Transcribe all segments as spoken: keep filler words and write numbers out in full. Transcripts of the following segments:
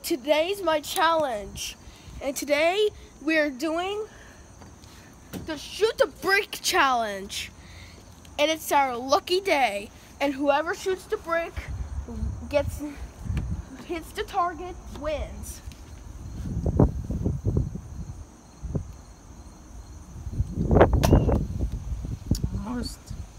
today's my challenge, and today we are doing the shoot the brick challenge, and it's our lucky day. And whoever shoots the brick gets hits the target wins. Almost.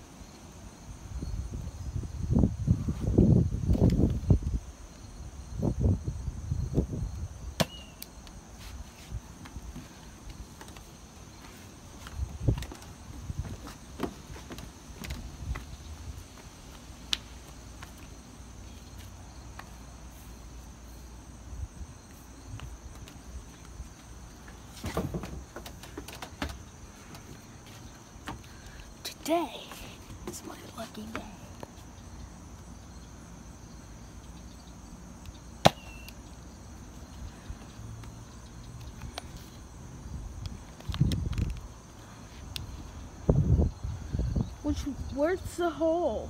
Today is my lucky day. Which, where's the hole?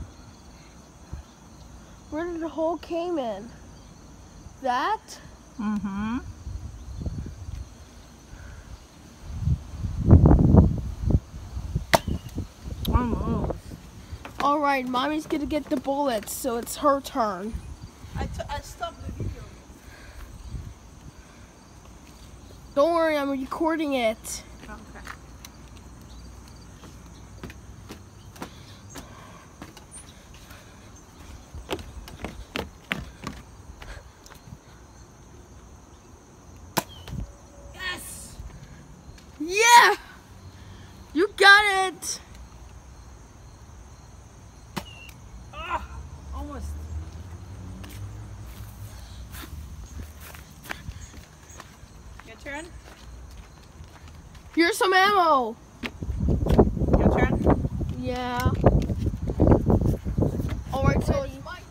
Where did the hole came in? That? Mm-hmm. Almost. All right, mommy's gonna get the bullets, so it's her turn. I, t I stopped the video. Don't worry, I'm recording it. Okay. Yes! Yeah! You got it! Ah, almost. Your turn. Here's some ammo. Your turn. Yeah. All right, so it's my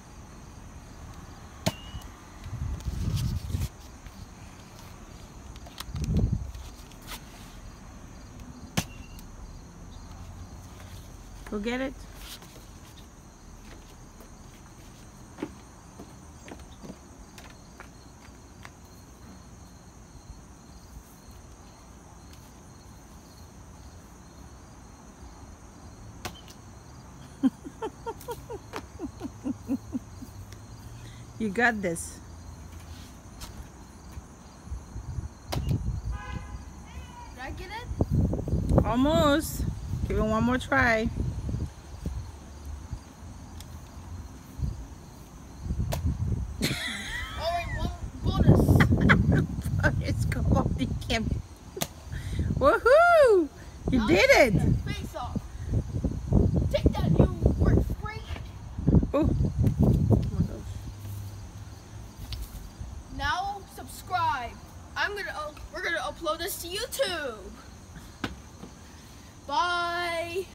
Go get it. You got this. Did I get it? Almost. Give it one more try. All right, one bonus. It's cold. You can't. Woohoo! You Now did take it. that face off. Take that, you brick freak. Oh. Now subscribe. I'm gonna. Uh, we're gonna upload this to YouTube. Bye.